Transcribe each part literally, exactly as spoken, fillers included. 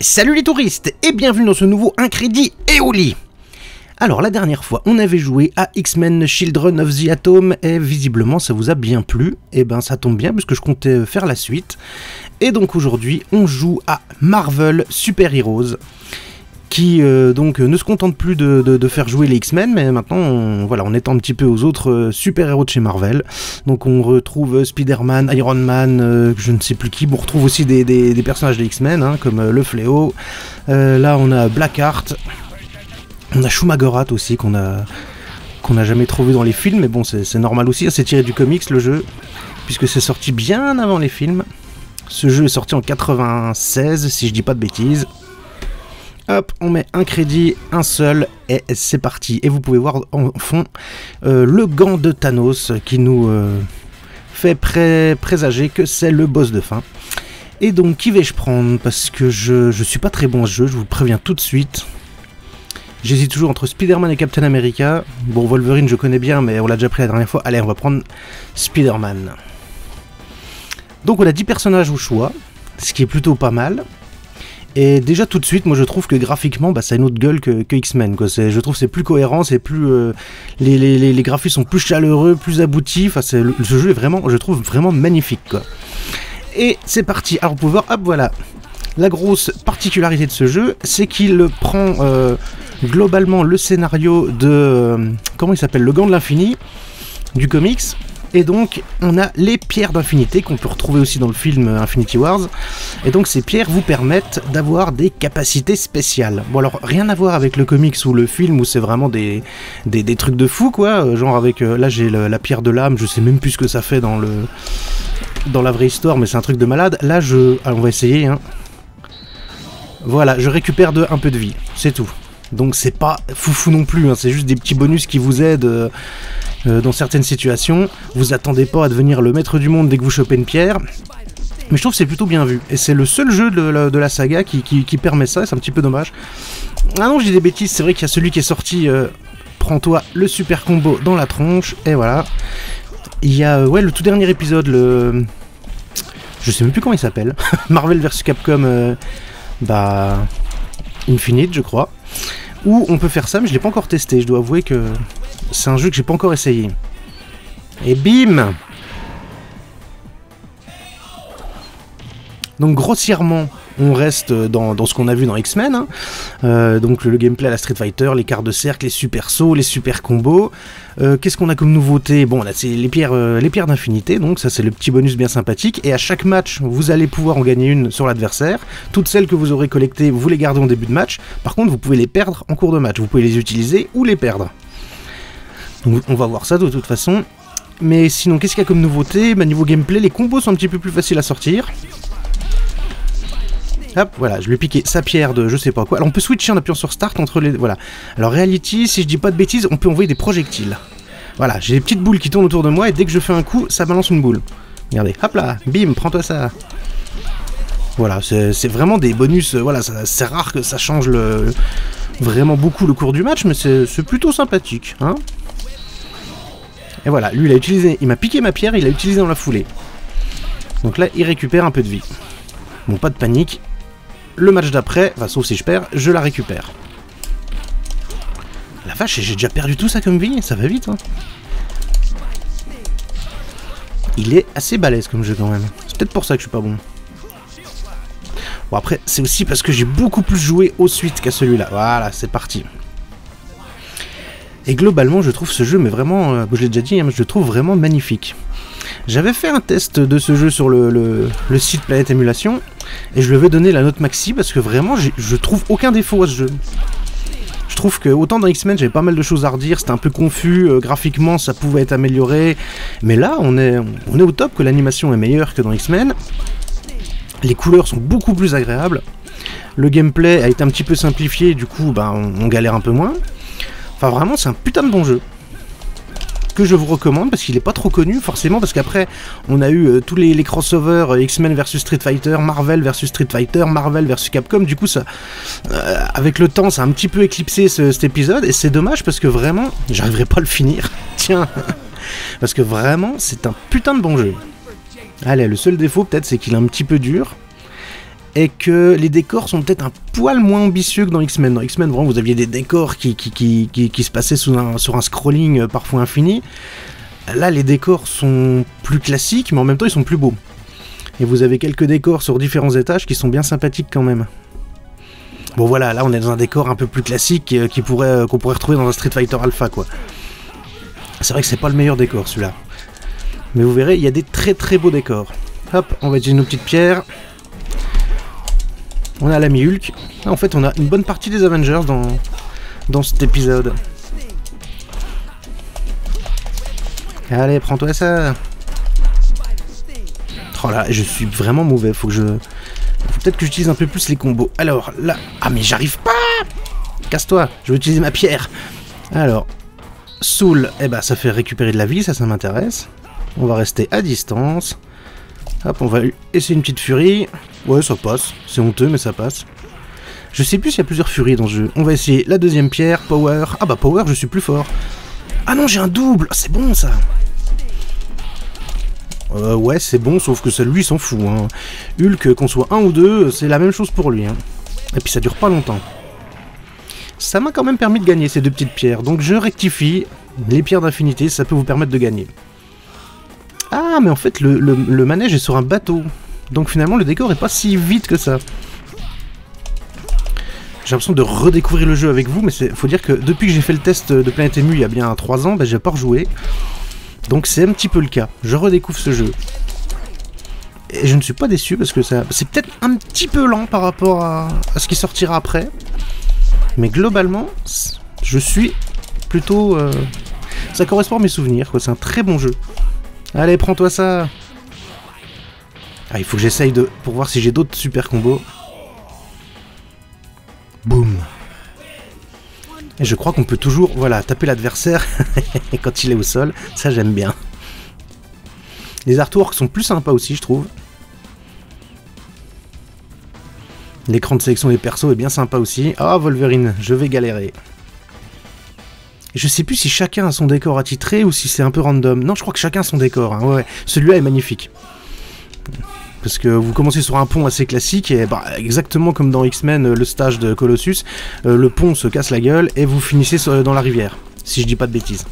Salut les touristes et bienvenue dans ce nouveau un crédit et au lit. Alors la dernière fois on avait joué à X-Men Children of the Atom et visiblement ça vous a bien plu. Et ben ça tombe bien puisque je comptais faire la suite. Et donc aujourd'hui on joue à Marvel Super Heroes qui euh, donc ne se contente plus de, de, de faire jouer les X-Men, mais maintenant on, voilà, on étend un petit peu aux autres euh, super-héros de chez Marvel. Donc on retrouve Spider-Man, Iron Man, euh, je ne sais plus qui, on retrouve aussi des, des, des personnages des X-Men, hein, comme euh, le Fléau. Euh, là on a Blackheart, on a Shumagorat aussi, qu'on a, qu'on a jamais trouvé dans les films, mais bon c'est normal aussi, c'est tiré du comics le jeu, puisque c'est sorti bien avant les films. Ce jeu est sorti en quatre-vingt-seize, si je dis pas de bêtises. Hop, on met un crédit, un seul, et c'est parti. Et vous pouvez voir en fond euh, le gant de Thanos qui nous euh, fait pré présager que c'est le boss de fin. Et donc, qui vais-je prendre? Parce que je, je suis pas très bon à ce jeu, je vous le préviens tout de suite. J'hésite toujours entre Spider-Man et Captain America. Bon, Wolverine, je connais bien, mais on l'a déjà pris la dernière fois. Allez, on va prendre Spider-Man. Donc, on a dix personnages au choix, ce qui est plutôt pas mal. Et déjà tout de suite, moi je trouve que graphiquement, bah, ça a une autre gueule que, que X-Men. Je trouve que c'est plus cohérent, c'est plus euh, les, les, les, les graphismes sont plus chaleureux, plus aboutis. Enfin, le, ce jeu est vraiment, je trouve vraiment magnifique, quoi. Et c'est parti. Alors vous pouvez voir, hop, voilà. La grosse particularité de ce jeu, c'est qu'il prend euh, globalement le scénario de euh, comment il s'appelle, le Gant de l'Infini du comics. Et donc, on a les pierres d'infinité qu'on peut retrouver aussi dans le film Infinity Wars. Et donc, ces pierres vous permettent d'avoir des capacités spéciales. Bon, alors, rien à voir avec le comics ou le film où c'est vraiment des, des, des trucs de fou, quoi. Genre avec, euh, là, j'ai la pierre de l'âme, je sais même plus ce que ça fait dans le dans la vraie histoire, mais c'est un truc de malade. Là, je... Alors, on va essayer, hein. Voilà, je récupère de, un peu de vie, c'est tout. Donc, c'est pas foufou non plus, hein. C'est juste des petits bonus qui vous aident... Euh, Euh, dans certaines situations. Vous attendez pas à devenir le maître du monde dès que vous chopez une pierre, mais je trouve que c'est plutôt bien vu, et c'est le seul jeu de la, de la saga qui, qui, qui permet ça, c'est un petit peu dommage. Ah non, je dis des bêtises, c'est vrai qu'il y a celui qui est sorti, euh, prends-toi le super combo dans la tronche, et voilà. Il y a, euh, ouais, le tout dernier épisode, le... je sais même plus comment il s'appelle, Marvel versus Capcom, euh, bah... Infinite, je crois, où on peut faire ça, mais je l'ai pas encore testé, je dois avouer que... c'est un jeu que j'ai pas encore essayé. Et bim! Donc grossièrement, on reste dans, dans ce qu'on a vu dans X-Men. Hein. Euh, donc le, le gameplay à la Street Fighter, les quarts de cercle, les super sauts, les super combos. Euh, Qu'est-ce qu'on a comme nouveauté? Bon, là c'est les pierres, euh, les pierres d'infinité, donc ça c'est le petit bonus bien sympathique. Et à chaque match, vous allez pouvoir en gagner une sur l'adversaire. Toutes celles que vous aurez collectées, vous les gardez en début de match. Par contre, vous pouvez les perdre en cours de match. Vous pouvez les utiliser ou les perdre. Donc on va voir ça de toute façon. Mais sinon, qu'est-ce qu'il y a comme nouveauté? Bah, niveau gameplay, les combos sont un petit peu plus faciles à sortir. Hop, voilà, je lui ai piqué sa pierre de je sais pas quoi. Alors on peut switcher en appuyant sur Start entre les... Voilà. Alors Reality, si je dis pas de bêtises, on peut envoyer des projectiles. Voilà, j'ai des petites boules qui tournent autour de moi et dès que je fais un coup, ça balance une boule. Regardez, hop là, bim, prends-toi ça. Voilà, c'est vraiment des bonus, euh, voilà, c'est rare que ça change le, vraiment beaucoup le cours du match, mais c'est plutôt sympathique, hein. Et voilà, lui il a utilisé, il m'a piqué ma pierre, il l'a utilisé dans la foulée. Donc là, il récupère un peu de vie. Bon, pas de panique. Le match d'après, enfin sauf si je perds, je la récupère. La vache, j'ai déjà perdu tout ça comme vie, ça va vite, hein. Il est assez balèze comme jeu quand même. C'est peut-être pour ça que je suis pas bon. Bon après, c'est aussi parce que j'ai beaucoup plus joué aux suites qu'à celui-là. Voilà, c'est parti. Et globalement, je trouve ce jeu, mais vraiment, euh, je l'ai déjà dit, hein, je le trouve vraiment magnifique. J'avais fait un test de ce jeu sur le, le, le site Planète Émulation, et je lui avais donné la note maxi, parce que vraiment, je trouve aucun défaut à ce jeu. Je trouve que, autant dans X-Men, j'avais pas mal de choses à redire, c'était un peu confus, euh, graphiquement, ça pouvait être amélioré, mais là, on est, on est au top, que l'animation est meilleure que dans X-Men. Les couleurs sont beaucoup plus agréables, le gameplay a été un petit peu simplifié, du coup, bah, on, on galère un peu moins. Enfin vraiment c'est un putain de bon jeu que je vous recommande parce qu'il est pas trop connu forcément, parce qu'après on a eu euh, tous les, les crossovers euh, X-Men versus Street Fighter, Marvel versus Street Fighter, Marvel versus Capcom, du coup ça euh, avec le temps ça a un petit peu éclipsé ce, cet épisode, et c'est dommage parce que vraiment j'arriverai pas à le finir, tiens, parce que vraiment c'est un putain de bon jeu. Allez, le seul défaut peut-être c'est qu'il est un petit peu dur. est que les décors sont peut-être un poil moins ambitieux que dans X-Men. Dans X-Men, vraiment, vous aviez des décors qui, qui, qui, qui, qui se passaient sous un, sur un scrolling parfois infini. Là, les décors sont plus classiques, mais en même temps, ils sont plus beaux. Et vous avez quelques décors sur différents étages qui sont bien sympathiques quand même. Bon voilà, là on est dans un décor un peu plus classique euh, qui pourrait, euh, qu'on pourrait retrouver dans un Street Fighter Alpha, quoi. C'est vrai que c'est pas le meilleur décor, celui-là. Mais vous verrez, il y a des très très beaux décors. Hop, on va utiliser nos petites pierres. On a l'ami Hulk. Là, en fait, on a une bonne partie des Avengers dans, dans cet épisode. Allez, prends-toi ça. Oh là, je suis vraiment mauvais, faut que je... Faut peut-être que j'utilise un peu plus les combos. Alors, là... Ah, mais j'arrive pas. Casse-toi, je vais utiliser ma pierre. Alors, Soul, eh ben, ça fait récupérer de la vie, ça, ça m'intéresse. On va rester à distance. Hop, on va essayer une petite furie. Ouais, ça passe. C'est honteux, mais ça passe. Je sais plus s'il y a plusieurs furies dans ce jeu. On va essayer la deuxième pierre, Power. Ah bah, Power, je suis plus fort. Ah non, j'ai un double. C'est bon, ça. Euh, ouais, c'est bon, sauf que ça, lui, s'en fout. Hein. Hulk, qu'on soit un ou deux, c'est la même chose pour lui. Hein. Et puis ça dure pas longtemps. Ça m'a quand même permis de gagner ces deux petites pierres. Donc je rectifie. Les pierres d'infinité, ça peut vous permettre de gagner. Ah, mais en fait, le, le, le manège est sur un bateau. Donc finalement, le décor est pas si vite que ça. J'ai l'impression de redécouvrir le jeu avec vous, mais il faut dire que depuis que j'ai fait le test de Planète Émue il y a bien trois ans, ben, j'ai pas rejoué. Donc c'est un petit peu le cas. Je redécouvre ce jeu. Et je ne suis pas déçu parce que ça, c'est peut-être un petit peu lent par rapport à, à ce qui sortira après. Mais globalement, je suis plutôt... Euh, ça correspond à mes souvenirs, quoi. C'est un très bon jeu. Allez, prends-toi ça. Ah, il faut que j'essaye de... pour voir si j'ai d'autres super combos. Boum. Et je crois qu'on peut toujours, voilà, taper l'adversaire quand il est au sol. Ça, j'aime bien. Les artworks sont plus sympas aussi, je trouve. L'écran de sélection des persos est bien sympa aussi. Ah, Wolverine, je vais galérer. Je sais plus si chacun a son décor attitré ou si c'est un peu random. Non, je crois que chacun a son décor. Hein. Ouais, celui-là est magnifique. Parce que vous commencez sur un pont assez classique et bah, exactement comme dans X-Men, le stage de Colossus, euh, le pont se casse la gueule et vous finissez sur, dans la rivière, si je dis pas de bêtises.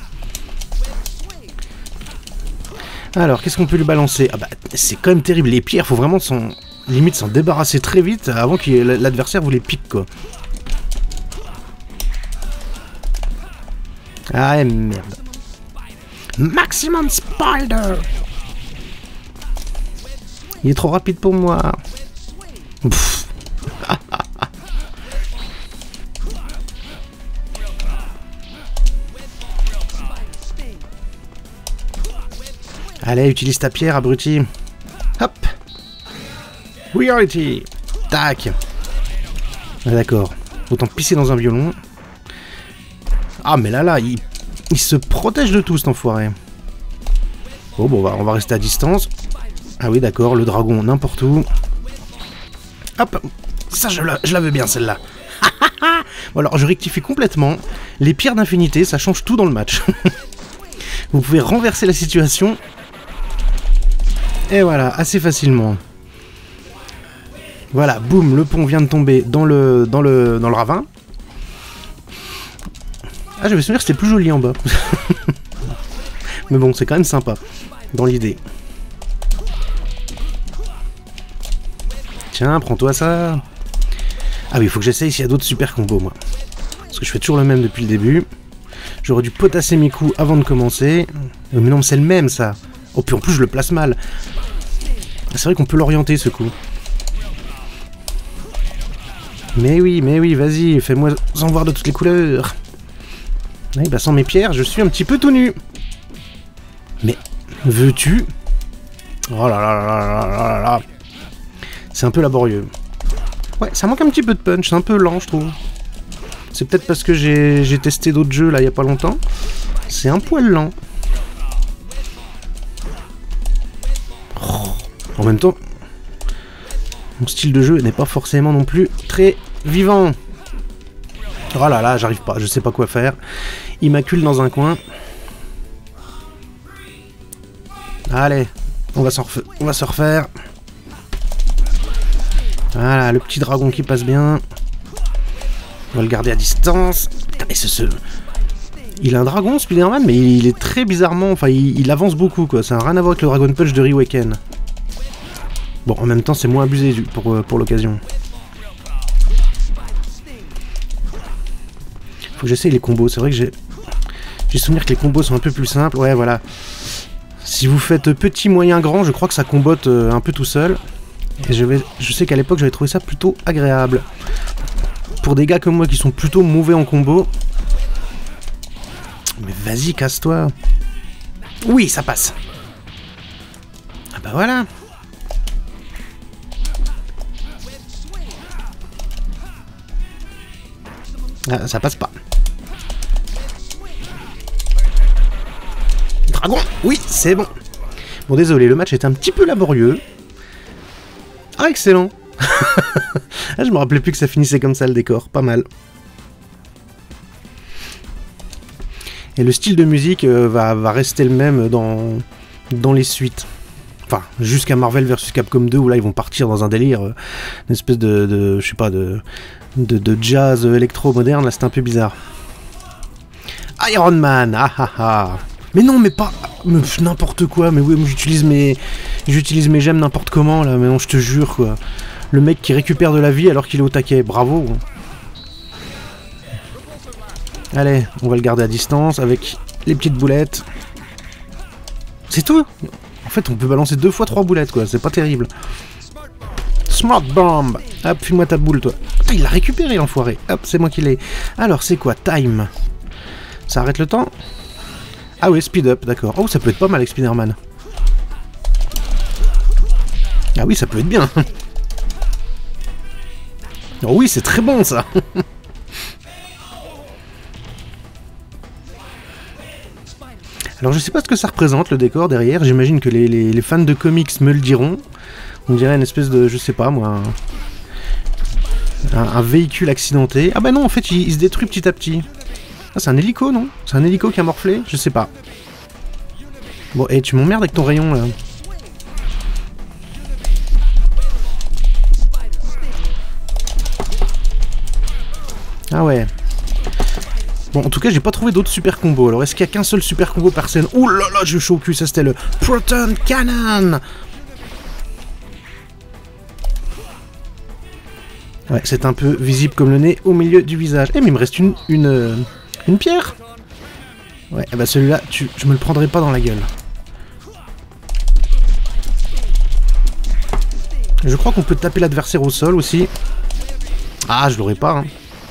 Alors, qu'est-ce qu'on peut lui balancer? Ah bah, c'est quand même terrible, les pierres, faut vraiment s'en, limite s'en débarrasser très vite avant que l'adversaire vous les pique, quoi. Ah merde. Maximum Spider! Il est trop rapide pour moi. Allez, utilise ta pierre, abruti. Hop. Reality. Tac. Ah, d'accord. Autant pisser dans un violon. Ah, mais là, là, il, il se protège de tout, cet enfoiré. Bon, bon, on va, on va rester à distance. Ah oui, d'accord, le dragon n'importe où. Hop, ça, je la, je la veux bien, celle-là. Bon, alors, je rectifie complètement. Les pierres d'infinité, ça change tout dans le match. Vous pouvez renverser la situation. Et voilà, assez facilement. Voilà, boum, le pont vient de tomber dans le, dans le, dans le ravin. Ah, j'avais souvenir que c'était plus joli en bas. Mais bon, c'est quand même sympa, dans l'idée. Tiens, prends-toi ça. Ah oui, il faut que j'essaye s'il y a d'autres super combos, moi. Parce que je fais toujours le même depuis le début. J'aurais dû potasser mes coups avant de commencer. Mais non, c'est le même, ça. Oh, puis en plus, je le place mal. C'est vrai qu'on peut l'orienter, ce coup. Mais oui, mais oui, vas-y, fais-moi en voir de toutes les couleurs. Oui, bah sans mes pierres, je suis un petit peu tout nu. Mais, veux-tu? Oh là là là là là là là. C'est un peu laborieux. Ouais, ça manque un petit peu de punch, c'est un peu lent, je trouve. C'est peut-être parce que j'ai testé d'autres jeux, là, il y a pas longtemps. C'est un poil lent. Oh. En même temps, mon style de jeu n'est pas forcément non plus très vivant. Oh là là, j'arrive pas, je sais pas quoi faire. Il m'accule dans un coin. Allez, on va se refaire. On va se refaire. Voilà, le petit dragon qui passe bien. On va le garder à distance. Putain, mais ce... ce... Il a un dragon, Spider-Man, mais il est très bizarrement... Enfin, il, il avance beaucoup, quoi. Ça n'a rien à voir avec le Dragon Punch de Reawaken. Bon, en même temps, c'est moins abusé pour, pour l'occasion. Faut que j'essaye les combos. C'est vrai que j'ai... J'ai souvenir que les combos sont un peu plus simples. Ouais, voilà. Si vous faites petit, moyen, grand, je crois que ça combote un peu tout seul. Et je, vais... je sais qu'à l'époque, j'avais trouvé ça plutôt agréable. Pour des gars comme moi qui sont plutôt mauvais en combo... Mais vas-y, casse-toi. Oui, ça passe. Ah bah voilà. Ah, ça passe pas. Dragon. Oui, c'est bon. Bon, désolé, le match est un petit peu laborieux. Ah, excellent. Ah, je me rappelais plus que ça finissait comme ça, le décor. Pas mal. Et le style de musique euh, va, va rester le même dans, dans les suites. Enfin, jusqu'à Marvel versus Capcom deux, où là, ils vont partir dans un délire, euh, une espèce de, de je sais pas, de, de, de jazz électro-moderne. Là, c'est un peu bizarre. Iron Man, ah ah ah. Mais non, mais pas... N'importe quoi, mais oui, j'utilise mes... J'utilise mes gemmes n'importe comment, là, mais non, je te jure, quoi. Le mec qui récupère de la vie alors qu'il est au taquet, bravo. Allez, on va le garder à distance avec les petites boulettes. C'est tout. En fait, on peut balancer deux fois trois boulettes, quoi. C'est pas terrible. Smart Bomb. Hop, file-moi ta boule, toi. Putain, il l'a récupéré, l'enfoiré. Hop, c'est moi qui l'ai. Alors, c'est quoi? Time. Ça arrête le temps? Ah oui, Speed Up, d'accord. Oh, ça peut être pas mal avec Spider-Man. Ah oui, ça peut être bien. Oh oui, c'est très bon, ça. Alors je sais pas ce que ça représente le décor derrière, j'imagine que les, les, les fans de comics me le diront. On dirait une espèce de, je sais pas moi, un, un, un véhicule accidenté. Ah bah non, en fait il, il se détruit petit à petit. Ah c'est un hélico non? C'est un hélico qui a morflé? Je sais pas. Bon, et tu m'emmerdes avec ton rayon là. Ah ouais. Bon, en tout cas, j'ai pas trouvé d'autres super combos. Alors, est-ce qu'il y a qu'un seul super combo par scène? Ouh là là, je suis chaud au cul, ça c'était le Proton Cannon. Ouais, c'est un peu visible comme le nez au milieu du visage. Eh, mais il me reste une, une, euh, une pierre. Ouais, et bah celui-là, tu, je me le prendrai pas dans la gueule. Je crois qu'on peut taper l'adversaire au sol aussi. Ah, je l'aurais pas, hein.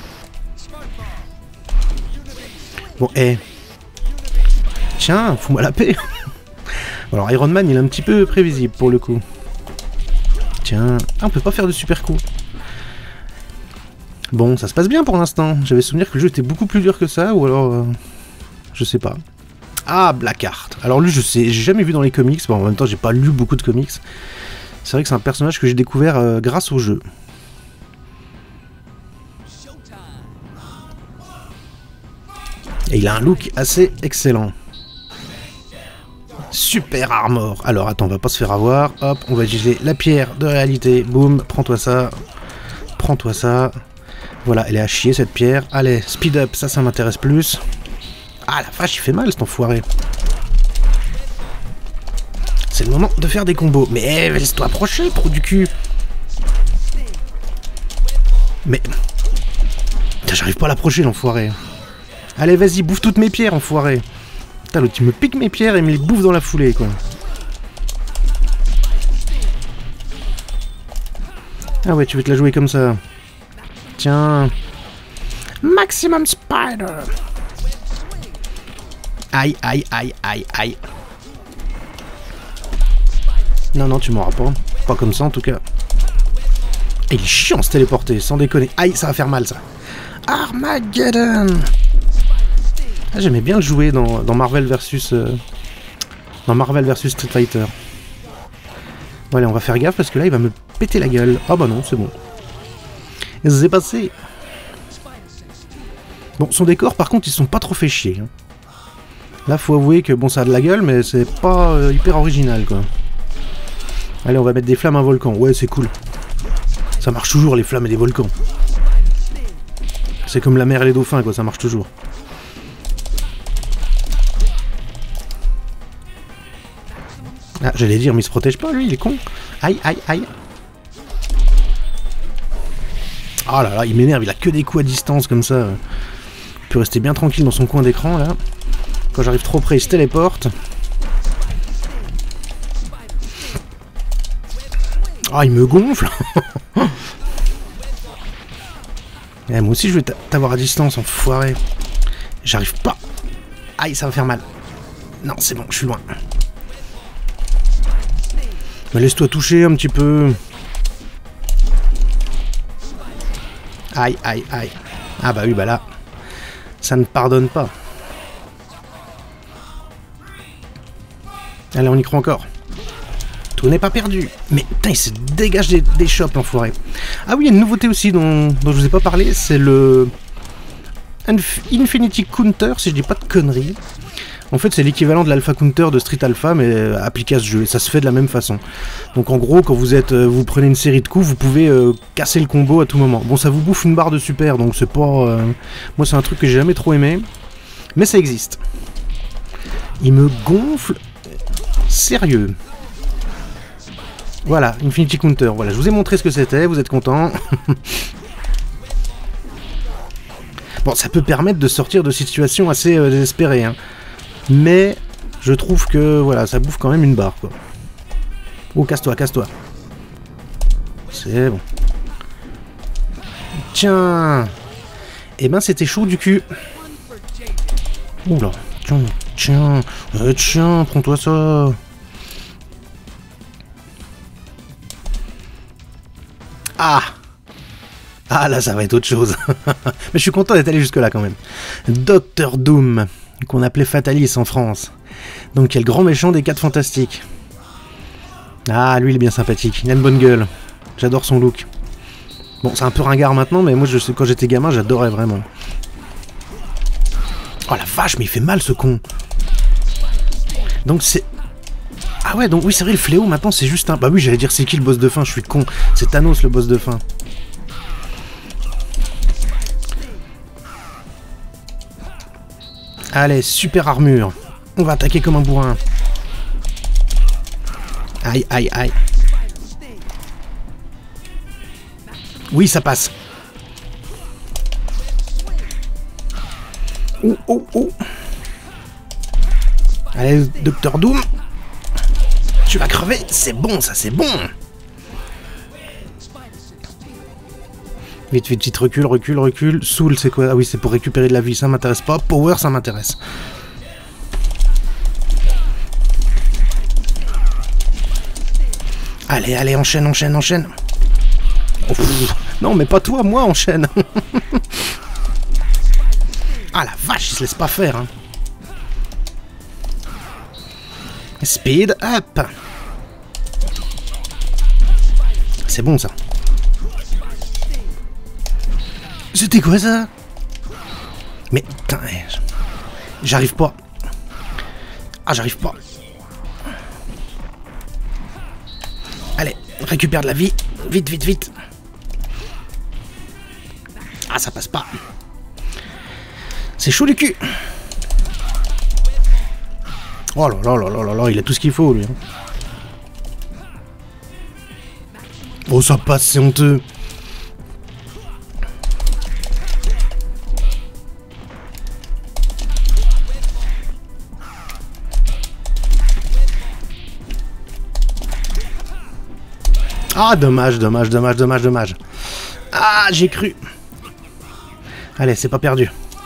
Bon, hé. Hey. Tiens, fous-moi la paix. Alors, Iron Man, il est un petit peu prévisible, pour le coup. Tiens. Ah, on peut pas faire de super coups. Bon, ça se passe bien pour l'instant. J'avais souvenir que le jeu était beaucoup plus dur que ça, ou alors... Euh, je sais pas. Ah, Blackheart. Alors lui, je sais, j'ai jamais vu dans les comics. Bon, en même temps, j'ai pas lu beaucoup de comics. C'est vrai que c'est un personnage que j'ai découvert euh, grâce au jeu. Et il a un look assez excellent. Super armor. Alors attends, on va pas se faire avoir. Hop, on va utiliser la pierre de réalité. Boum, prends-toi ça. Prends-toi ça. Voilà, elle est à chier cette pierre. Allez, speed up, ça, ça m'intéresse plus. Ah la vache, il fait mal cet enfoiré. C'est le moment de faire des combos. Mais laisse-toi approcher, pro du cul. Mais... J'arrive pas à l'approcher, l'enfoiré. Allez, vas-y, bouffe toutes mes pierres, enfoiré. Putain, l'autre, il me pique mes pierres et me les bouffe dans la foulée, quoi. Ah ouais, tu veux te la jouer comme ça. Tiens. Maximum Spider. Aïe, aïe, aïe, aïe, aïe. Non, non, tu m'auras pas. Pas comme ça, en tout cas. Et il est chiant, se téléporter, sans déconner. Aïe, ça va faire mal, ça. Armageddon. Ah, j'aimais bien le jouer dans, dans Marvel versus euh, dans Marvel versus Street Fighter. Bon allez, on va faire gaffe parce que là il va me péter la gueule. Ah bah non, c'est bon. C'est passé. Bon, son décor par contre ils sont pas trop fait chier. Hein. Là faut avouer que bon ça a de la gueule mais c'est pas euh, hyper original quoi. Allez, on va mettre des flammes à un volcan. Ouais, c'est cool. Ça marche toujours, les flammes et les volcans. C'est comme la mer et les dauphins, quoi, ça marche toujours. Ah, j'allais dire, mais il se protège pas, lui, il est con. Aïe, aïe, aïe. Oh là là, il m'énerve, il a que des coups à distance, comme ça. Il peut rester bien tranquille dans son coin d'écran, là. Quand j'arrive trop près, il se téléporte. Ah, il me gonfle. Eh, moi aussi, je vais t'avoir à distance, enfoiré. J'arrive pas. Aïe, ça va faire mal. Non, c'est bon, je suis loin. Mais laisse-toi toucher un petit peu. Aïe, aïe, aïe. Ah bah oui, bah là, ça ne pardonne pas. Allez, on y croit encore. Tout n'est pas perdu. Mais putain, il se dégage des, des shops, l'enfoiré. Ah oui, il y a une nouveauté aussi dont, dont je vous ai pas parlé, c'est le Inf Infinity Counter, si je dis pas de conneries. En fait, c'est l'équivalent de l'Alpha Counter de Street Alpha, mais appliqué à ce jeu, et ça se fait de la même façon. Donc en gros, quand vous êtes, vous prenez une série de coups, vous pouvez euh, casser le combo à tout moment. Bon, ça vous bouffe une barre de super, donc c'est pas... Euh... Moi, c'est un truc que j'ai jamais trop aimé, mais ça existe. Il me gonfle... Sérieux. Voilà, Infinity Counter. Voilà, je vous ai montré ce que c'était, vous êtes contents. Bon, ça peut permettre de sortir de situations assez euh, désespérées, hein. Mais je trouve que voilà, ça bouffe quand même une barre, quoi. Oh, casse-toi, casse-toi. C'est bon. Tiens. Eh ben, c'était chaud du cul. Oula. Tiens, tiens. Euh, tiens, prends-toi ça. Ah. Ah, là, ça va être autre chose. Mais je suis content d'être allé jusque-là, quand même. Docteur Doom, qu'on appelait Fatalis en France. Donc, qui est le grand méchant des quatre fantastiques. Ah, lui, il est bien sympathique. Il a une bonne gueule. J'adore son look. Bon, c'est un peu ringard maintenant, mais moi, je sais, quand j'étais gamin, j'adorais vraiment. Oh, la vache, mais il fait mal, ce con. Donc, c'est... Ah ouais, donc oui, c'est vrai, le fléau, maintenant, c'est juste un... Bah oui, j'allais dire, c'est qui le boss de fin? Je suis con. C'est Thanos, le boss de fin. Allez, super armure. On va attaquer comme un bourrin. Aïe, aïe, aïe. Oui, ça passe. Oh, oh, oh. Allez, Docteur Doom. Tu vas crever. C'est bon, ça, c'est bon. Vite, vite, vite, recule, recule, recule. Soul, c'est quoi? Ah oui, c'est pour récupérer de la vie, ça m'intéresse pas. Power, ça m'intéresse. Allez, allez, enchaîne, enchaîne, enchaîne. Oh, non, mais pas toi, moi, enchaîne. Ah la vache, il se laisse pas faire. Hein. Speed up. C'est bon, ça. C'était quoi ça? Mais putain, j'arrive pas. Ah, j'arrive pas. Allez, récupère de la vie. Vite, vite, vite. Ah, ça passe pas. C'est chaud du cul. Oh là là là là là là, il a tout ce qu'il faut, lui. Oh, ça passe, c'est honteux. Ah, dommage, dommage, dommage, dommage, dommage. Ah, j'ai cru. Allez, c'est pas perdu.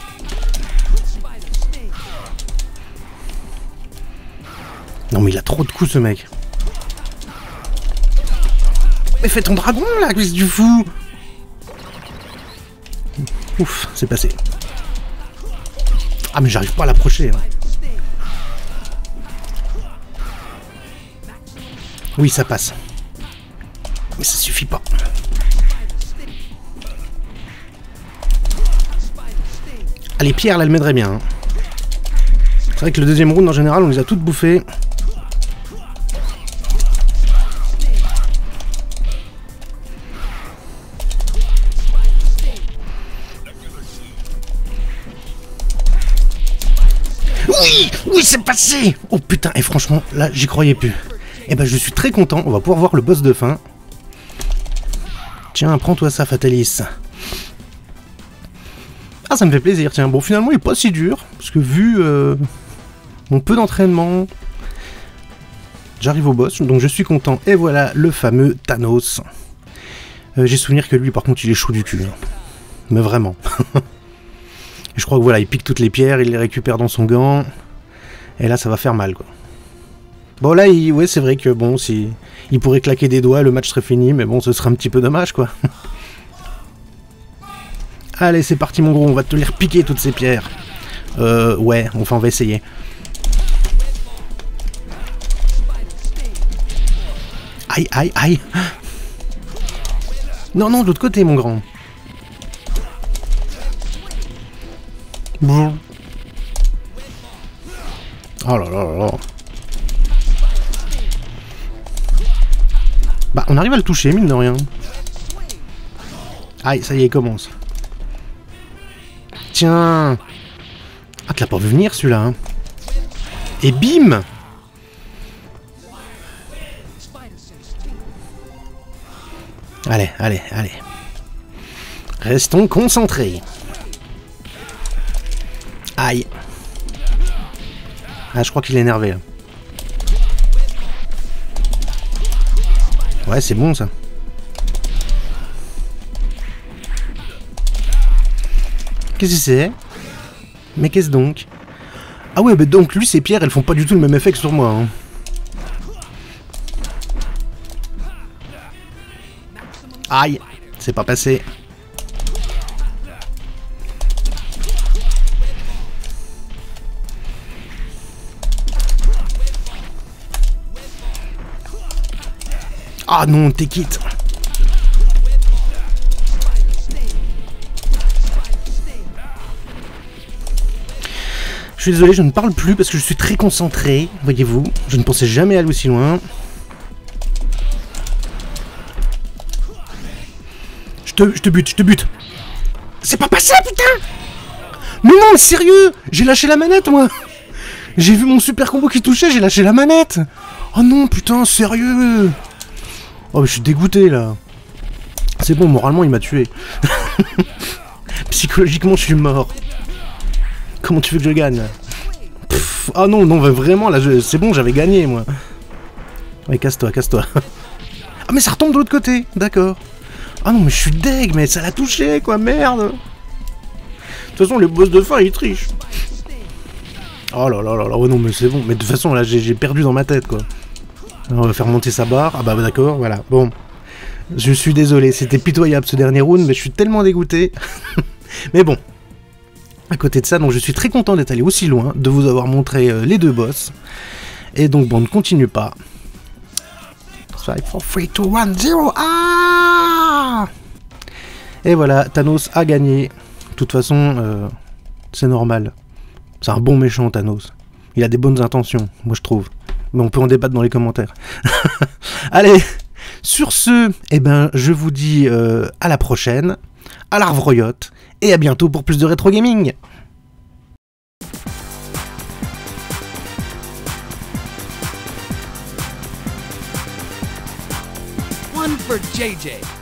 Non, mais il a trop de coups, ce mec. Mais fais ton dragon, là, qu'est-ce que tu fous? Ouf, c'est passé. Ah, mais j'arrive pas à l'approcher. Hein. Oui, ça passe. Mais ça suffit pas. Ah, les pierres, là, elles m'aideraient bien. Hein. C'est vrai que le deuxième round, en général, on les a toutes bouffées. Oui, oui, c'est passé. Oh putain, et franchement, là, j'y croyais plus. Et ben, je suis très content, on va pouvoir voir le boss de fin. Tiens, prends-toi ça, Fatalis. Ah, ça me fait plaisir, tiens. Bon, finalement, il est pas si dur, parce que vu euh, mon peu d'entraînement, j'arrive au boss, donc je suis content. Et voilà, le fameux Thanos. Euh, J'ai souvenir que lui, par contre, il est chaud du cul. Hein. Mais vraiment. Et je crois que voilà, il pique toutes les pierres, il les récupère dans son gant. Et là, ça va faire mal, quoi. Bon, là, il... ouais, c'est vrai que, bon, si... il pourrait claquer des doigts, le match serait fini, mais bon, ce serait un petit peu dommage, quoi. Allez, c'est parti, mon gros, on va te les repiquer, toutes ces pierres. Euh, ouais, enfin, on va essayer. Aïe, aïe, aïe. Non, non, de l'autre côté, mon grand. Bon. Oh là là là là. Bah, on arrive à le toucher, mine de rien. Aïe, ça y est, il commence. Tiens. Ah, tu l'as pas vu venir, celui-là. Hein. Et bim. Allez, allez, allez. Restons concentrés. Aïe. Ah, je crois qu'il est énervé, là. Ouais, c'est bon, ça. Qu'est-ce que c'est? Mais qu'est-ce donc? Ah ouais, bah donc, lui, ces pierres, elles font pas du tout le même effet que sur moi, hein. Aïe, c'est pas passé. Ah non, t'es quitte. Je suis désolé, je ne parle plus parce que je suis très concentré, voyez-vous. Je ne pensais jamais aller aussi loin. Je te, je te bute, je te bute. C'est pas passé, putain. Mais non, sérieux. J'ai lâché la manette, moi. J'ai vu mon super combo qui touchait, j'ai lâché la manette. Oh non, putain, sérieux. Oh, mais je suis dégoûté, là. C'est bon, moralement, il m'a tué. Psychologiquement, je suis mort. Comment tu veux que je gagne? Pff, ah non, non, vraiment, là, je... c'est bon, j'avais gagné, moi. Ouais, casse-toi, casse-toi. Ah, mais ça retombe de l'autre côté, d'accord. Ah non, mais je suis deg, mais ça l'a touché, quoi, merde. De toute façon, le boss de fin, il triche. Oh là là là là, oh non, mais c'est bon. Mais de toute façon, là, j'ai perdu dans ma tête, quoi. Alors, on va faire monter sa barre. Ah bah d'accord, voilà. Bon. Je suis désolé, c'était pitoyable ce dernier round, mais je suis tellement dégoûté. Mais bon. À côté de ça, donc je suis très content d'être allé aussi loin, de vous avoir montré euh, les deux boss. Et donc, bon, on ne continue pas. five, four, three, two, one, zero. Ah! Et voilà, Thanos a gagné. De toute façon, euh, c'est normal. C'est un bon méchant, Thanos. Il a des bonnes intentions, moi je trouve. Mais on peut en débattre dans les commentaires. Allez, sur ce, eh ben, je vous dis euh, à la prochaine, à la revroyotte, et à bientôt pour plus de rétro gaming. One for J J.